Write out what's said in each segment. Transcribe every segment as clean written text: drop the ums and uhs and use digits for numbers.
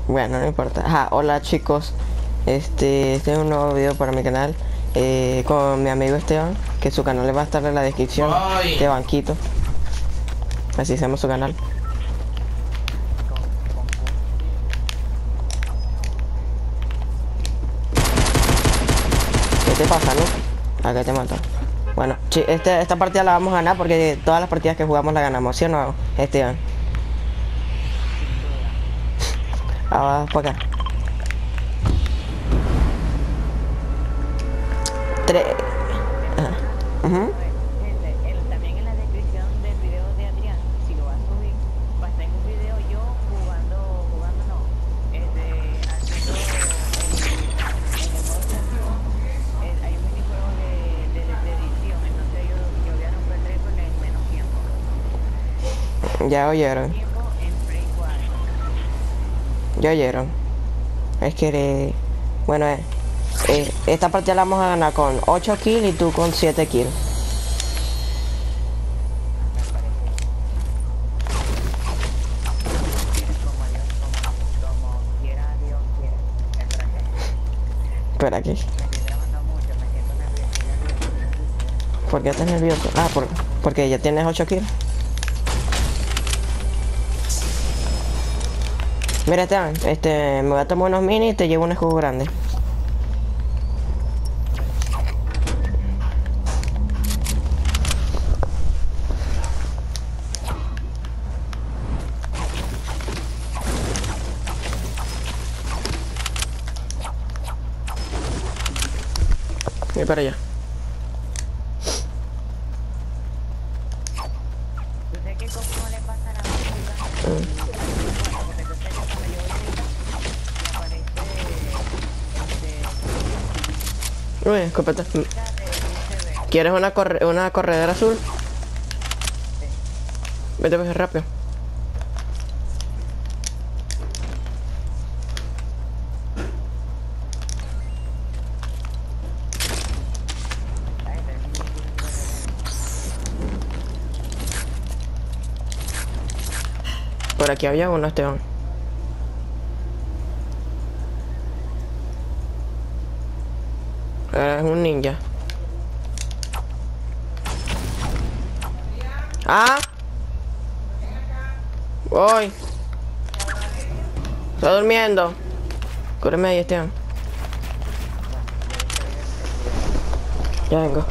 Bueno, no importa. Ajá, hola chicos. Este es un nuevo video para mi canal. Con mi amigo Esteban, que su canal le va a estar en la descripción. De Banquito. Así se llama su canal. ¿Qué te pasa, no? Acá te mato. Bueno, esta partida la vamos a ganar porque todas las partidas que jugamos la ganamos, ¿sí o no, Esteban? Ah, para acá. Tres. También en la descripción del video de Adrián, si lo va a subir, va a estar en un video yo jugando no, haciendo en el modo creativo, hay un minijuego de edición, entonces yo voy a romper el récord en menos tiempo. Ya oyeron. Tiempo en Play 4. Ya oyeron. Es que... Bueno, esta partida la vamos a ganar con 8 kills y tú con 7 kills. Me parece como quiera Dios quiera. El fracaso. Espera aquí. Me estoy trabajando mucho, me siento nervioso. ¿Por qué estás nervioso? Ah, porque ya tienes 8 kills. Mira, Esteban, me voy a tomar unos mini y te llevo un escudo grande. Voy para allá. Yo sé que como le pasa a la música, porque yo sé que cuando yo ahorita me aparece Uy, escopeta. música de USB. ¿Quieres una corredera azul? Sí. Vete pues rápido. La gente es Por aquí había uno, Esteban. Ahora es un ninja. ¡Ah! Voy. Está durmiendo. Cúreme ahí, Esteban. Ya vengo.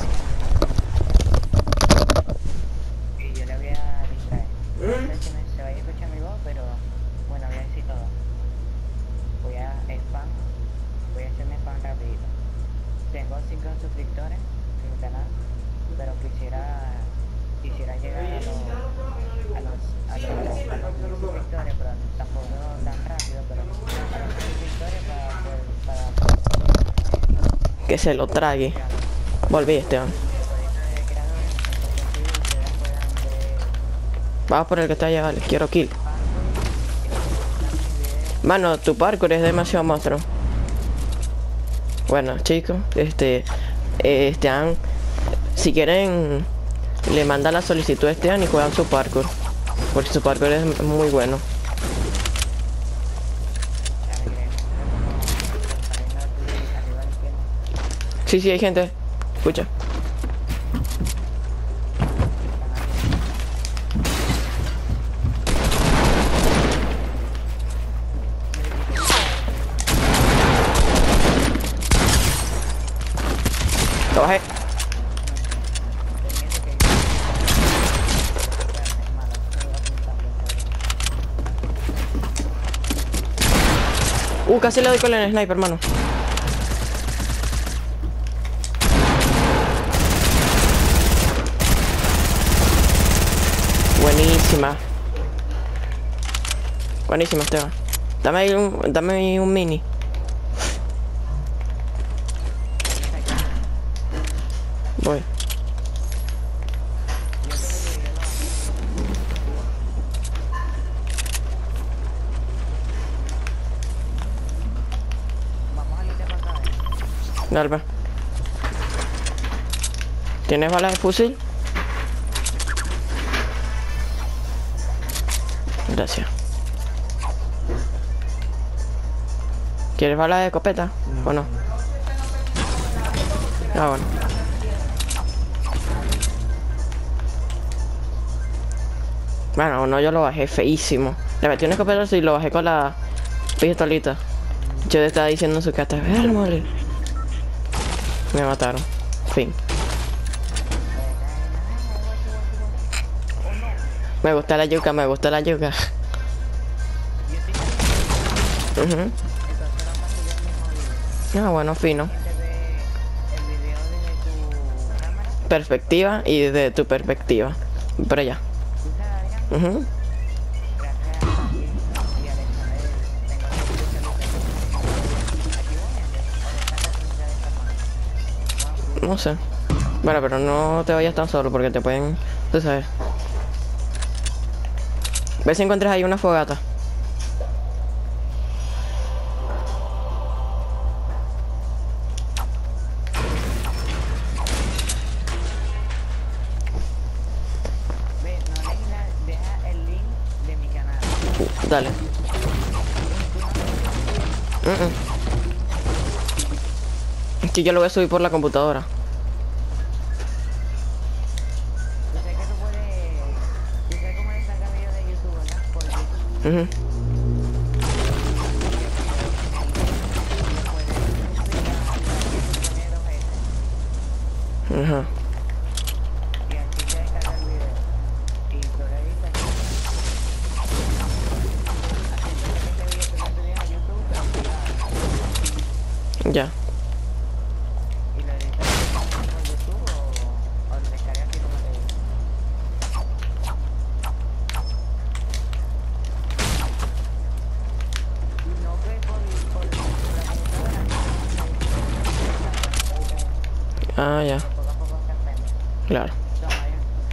y yo le voy a distraer. No sé si se va a escuchar mi voz, pero bueno, voy a decir todo. Voy a spam, voy a hacerme spam rapidito. Tengo 5 suscriptores en mi canal, pero quisiera llegar a los 1000 suscriptores, pero tampoco tan rápido, pero a los 1000 suscriptores para Que se lo trague. Volví, Esteban. de creadores, entonces así ustedes puedan ver Vamos por el que está allá, vale. Quiero kill. mis videos. Mano, tu parkour es demasiado monstruo. Bueno, chicos, Esteban, si quieren, le manda la solicitud a Esteban y juegan su parkour. Porque su parkour es muy bueno. Sí, sí, hay gente. Escucha. Lo bajé. Casi le doy con el sniper, hermano. Buenísima. Buenísima, Esteban. Dame ahí un mini. Voy. Vamos a irte para acá, Dale, pues. ¿Tienes balas de fusil? Gracias. ¿Quieres balas de escopeta o no? Ah, bueno. Bueno, no, yo lo bajé feísimo. Le metí una escopeta y lo bajé con la pistolita. Yo le estaba diciendo en su casa, ¡ver, morir! Me mataron. Fin. Me gusta la yuca, me gusta la yuca. Ah, bueno, fino. Perspectiva y desde tu perspectiva. Por allá. No sé. Bueno, pero no te vayas tan solo porque te pueden... Tú sabes. Ve si encuentras ahí una fogata. Deja el link de mi canal. Dale. Es que yo lo voy a subir por la computadora. Yo sé que tú puedes... Yo sé cómo destacar videos de YouTube, ¿verdad? Por YouTube. Ajá. Y así se descarga el video. Y tú revisas. Haciendo que este video tú lo subes a YouTube, pero Ya. y lo editas por YouTube o lo descargas así como te digo. Y no que por la computadora, Ah, ya. poco a poco se aprende. Claro. Toma, ya.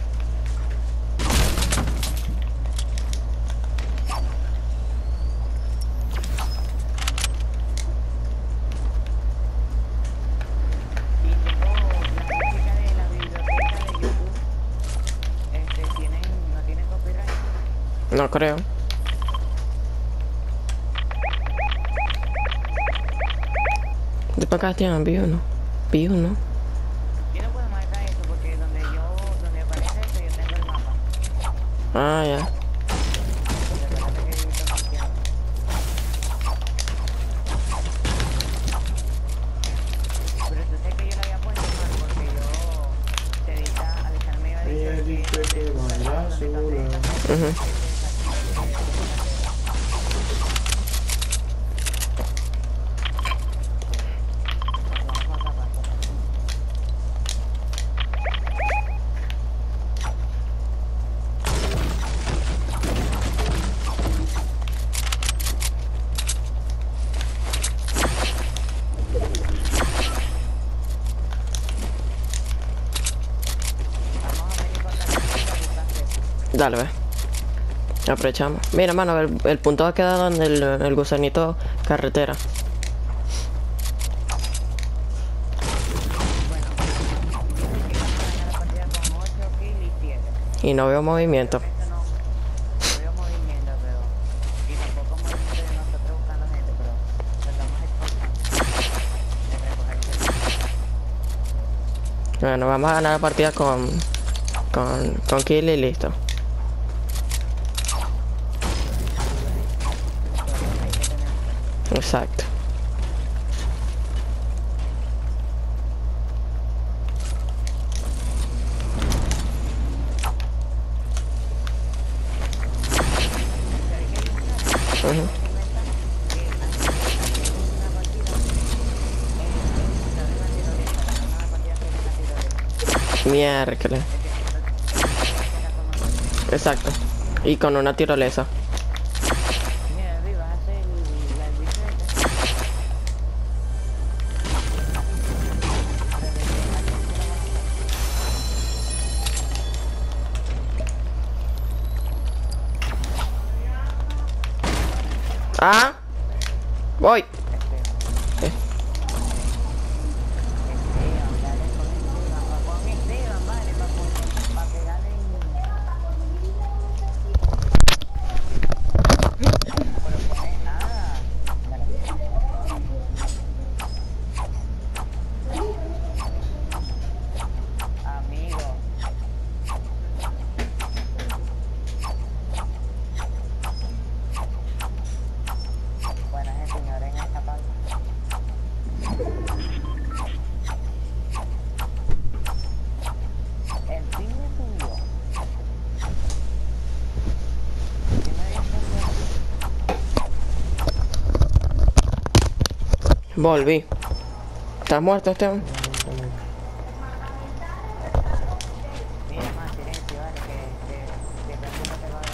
Y tengo la música de la biblioteca de YouTube. No tienen copyright. No creo. De para acá tienen vi uno. Vi uno. Yo no puedo marcar eso porque donde aparece eso yo tengo el mapa. Ah, ya. Porque recuerda que yo vivo Santiago. Pero tú sabes que yo lo había puesto mal porque yo Alexander me iba a decir que baila sola. Dale, ve. Aprovechamos. Mira, mano, el punto ha quedado en el gusanito carretera. Y no veo movimiento. No veo movimiento, pero... Y tampoco movimiento de nosotros buscando gente, pero tratamos de recoger. Bueno, vamos a ganar la partida con kill y listo. Exacto. Miércoles. Exacto. Y con una tirolesa. Mira, David, vas a hacer la bicicleta. Ah, voy. Volví. ¿Estás muerto, Esteban? Mira, más silencio, vale, que Francisco te va a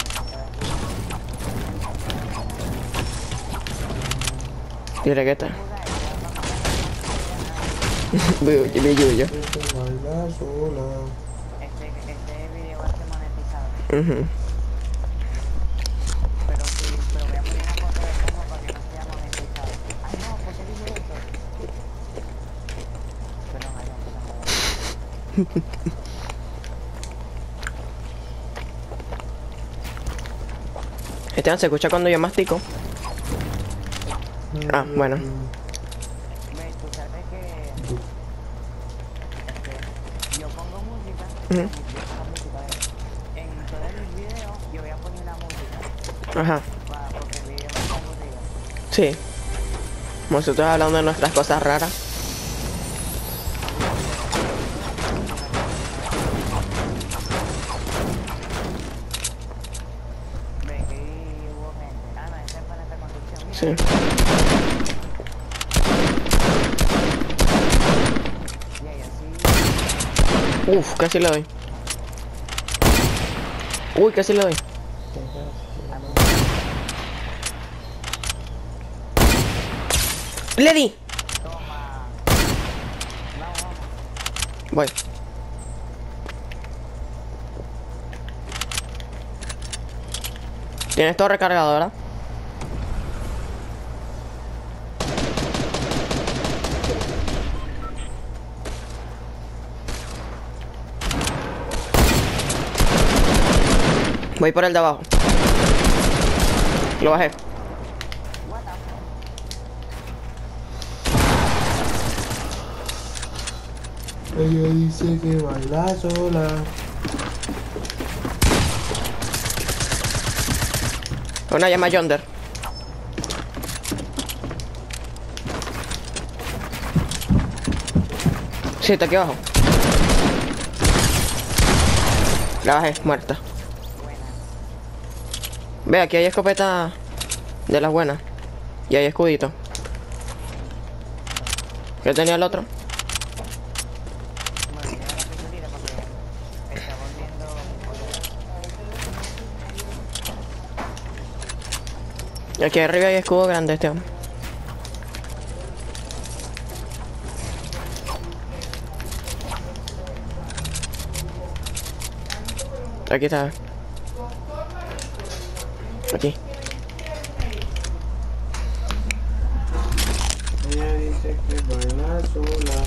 dar. Dile que está. Baila Billuyo. sola. Este video va a ser monetizado. Pero sí, pero voy a poner una foto de cómo para que no sea monetizado. Ay no, ¿por qué dije eso? Perdón, ay, no, Esteban, ¿se escucha cuando yo mastico? Ah, bueno. Ve, tú sabes que yo pongo música, Ujú. yo pongo música, en todos mis videos yo voy a poner una música, Ajá. porque el video va a estar aburrido. Sí. Nosotros hablando de nuestras cosas raras. Ve, que hubo gente. Ah, no, esta es para esta construcción. Mira, Sí. y ahí así, Uf, casi le doy. Uy, casi le doy. ¡Le di! toma. Vamos, vamos. Voy. Tienes todo recargado, ¿verdad? Voy por el de abajo. Lo bajé. Ella dice que baila sola. Una llama Yonder. Sí, está aquí abajo. La bajé, muerta. Ve, aquí hay escopeta de las buenas. Y hay escudito. ¿Qué tenía el otro? Bueno, ya la pintura porque está volviendo. Y aquí arriba hay escudo grande, este. Aquí está. Aquí. Ella dice que baila sola.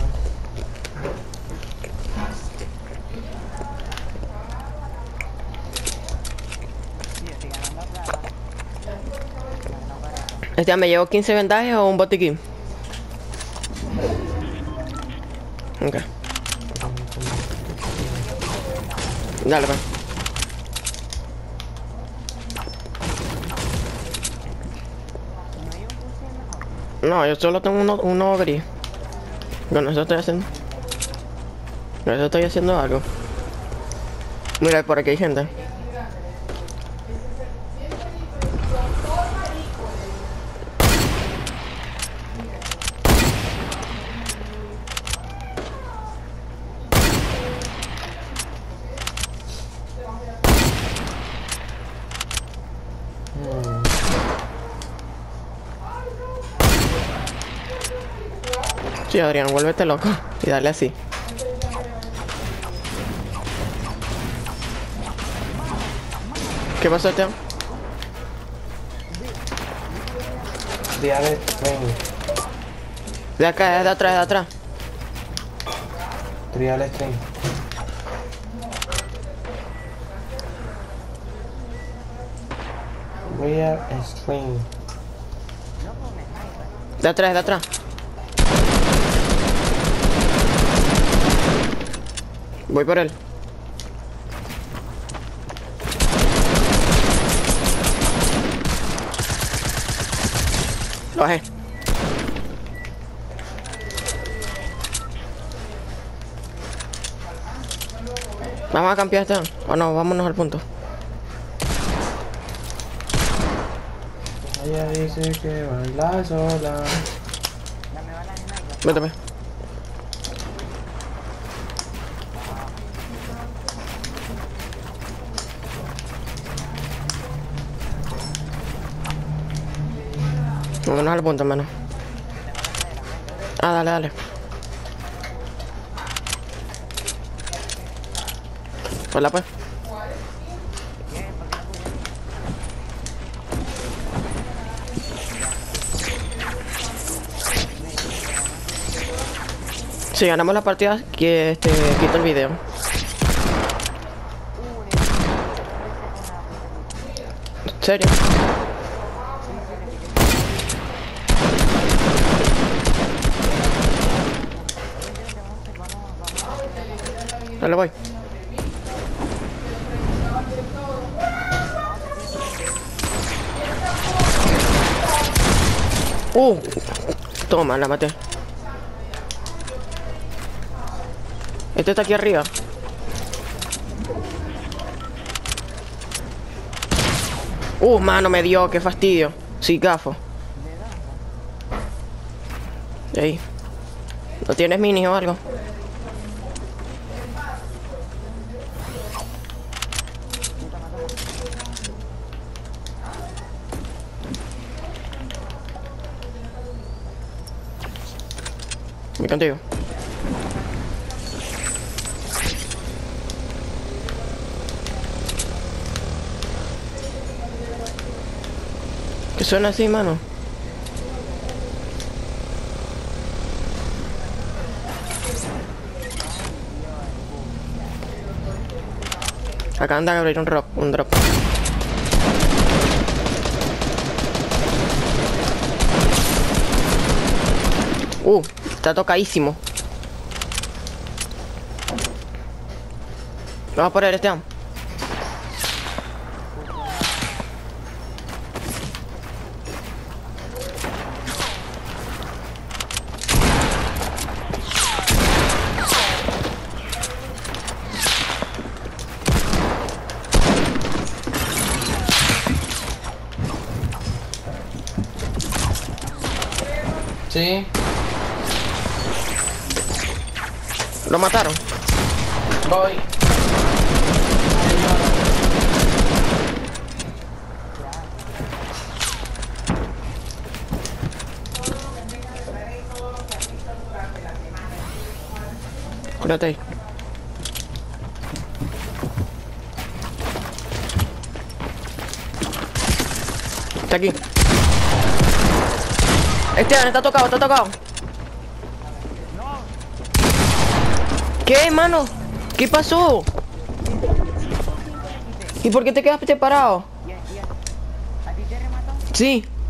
Sí, estoy ganando plata. No parece. Este, ¿me llevo 15 vendajes o un botiquín? Ok. Dale, pues. ¿No hay un fusil mejor? No, yo solo tengo uno gris. Con eso estoy haciendo. Con eso estoy haciendo algo. Mira, por aquí hay gente. Sí, Adrián, vuélvete loco. Y dale así. ¿Qué pasó, Esteban? Diale Train. De acá, es de atrás, de atrás. Trial Train. Real String. De atrás, de atrás. Voy por él. Lo bajé. Vamos a cambiar esto. O no, vámonos al punto. Ella dice que baila sola. Dame Méteme. Vámonos al punto, hermano. Ah, dale, dale. Hola, pues. Si ganamos la partida, que quito el video. ¿En serio? Dale, voy. Toma, la maté. Este está aquí arriba. Mano, me dio, qué fastidio. Sí, gafo. Ey. ¿No tienes mini o algo? Voy contigo. ¿Qué suena así, mano? Acaban de abrir un drop. Está tocadísimo. Vamos a poner este. Sí. ¿Lo mataron? Voy. Cúrate ahí. Está aquí. Está tocado. ¿Qué, mano? ¿Qué pasó? ¿Y por qué te quedaste parado? ¿A ti te remató? Sí.